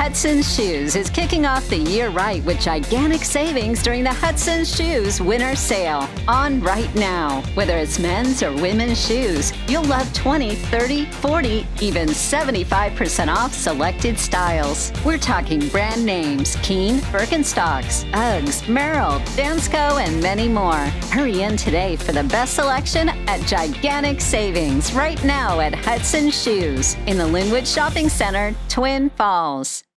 Hudson Shoes is kicking off the year right with gigantic savings during the Hudson Shoes Winter Sale. On right now. Whether it's men's or women's shoes, you'll love 20, 30, 40, even 75% off selected styles. We're talking brand names: Keen, Birkenstocks, Uggs, Merrell, Dansko, and many more. Hurry in today for the best selection at gigantic savings right now at Hudson Shoes in the Linwood Shopping Center, Twin Falls.